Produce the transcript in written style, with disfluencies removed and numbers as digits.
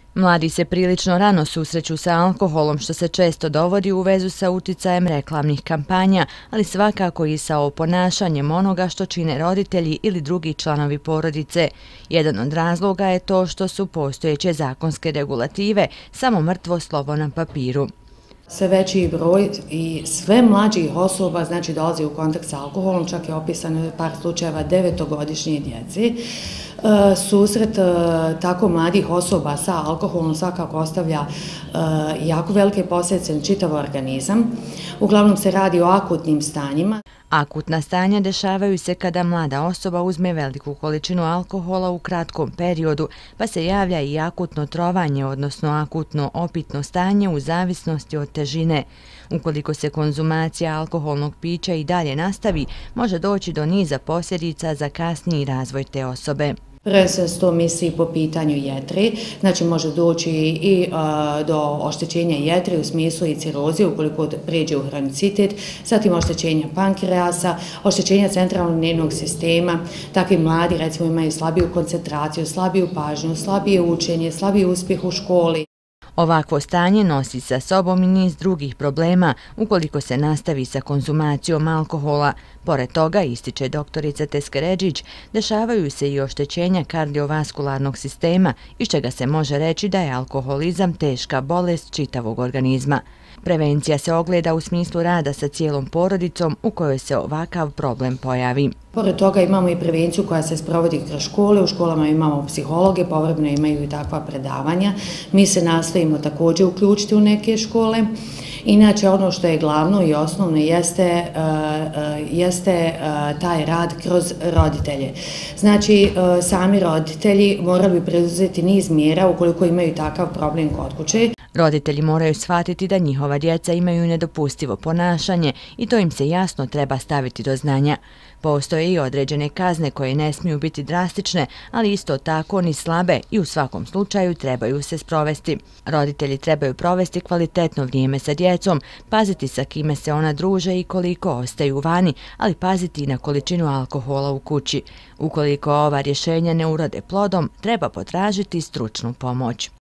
Mladi se prilično rano susreću sa alkoholom, što se često dovodi u vezu sa uticajem reklamnih kampanja, ali svakako i sa oponašanjem onoga što čine roditelji ili drugi članovi porodice. Jedan od razloga je to što su postojeće zakonske regulative samo mrtvo slovo na papiru. Sve veći broj i sve mlađih osoba dolazi u kontakt sa alkoholom, čak je opisano par slučajeva 9-godišnje djece. Susret tako mladih osoba sa alkoholom svakako ostavlja jako velike posljedice na čitav organizam. Uglavnom se radi o akutnim stanjima. Akutna stanja dešavaju se kada mlada osoba uzme veliku količinu alkohola u kratkom periodu, pa se javlja i akutno trovanje, odnosno akutno opitno stanje u zavisnosti od težine. Ukoliko se konzumacija alkoholnog pića i dalje nastavi, može doći do niza posljedica za kasniji razvoj te osobe. Prvenstveno se to misli po pitanju jetre, može doći i do oštećenja jetre u smislu i ciroze ukoliko pređe u hronicitet, zatim oštećenja pankreasa, oštećenja centralnog nervnog sistema. Takvi mladi recimo imaju slabiju koncentraciju, slabiju pažnju, slabije učenje, slabiji uspjeh u školi. Ovakvo stanje nosi sa sobom i niz drugih problema ukoliko se nastavi sa konzumacijom alkohola. Pored toga, ističe doktorica Teskeredžić, dešavaju se i oštećenja kardiovaskularnog sistema, iz čega se može reći da je alkoholizam teška bolest čitavog organizma. Prevencija se ogleda u smislu rada sa cijelom porodicom u kojoj se ovakav problem pojavi. Pored toga imamo i prevenciju koja se sprovodi kroz škole, u školama imamo psihologe, povremeno imaju i takva predavanja. Mi se nastojimo također uključiti u neke škole. Inače, ono što je glavno i osnovno jeste taj rad kroz roditelje. Sami roditelji morali bi preuzeti niz mjera ukoliko imaju takav problem kod kuće. Roditelji moraju shvatiti da njihova djeca imaju nedopustivo ponašanje i to im se jasno treba staviti do znanja. Postoje i određene kazne koje ne smiju biti drastične, ali isto tako ni slabe i u svakom slučaju trebaju se sprovesti. Roditelji trebaju provesti kvalitetno vrijeme sa djecom, paziti sa kime se ona druže i koliko ostaju vani, ali paziti i na količinu alkohola u kući. Ukoliko ova rješenja ne urode plodom, treba potražiti stručnu pomoć.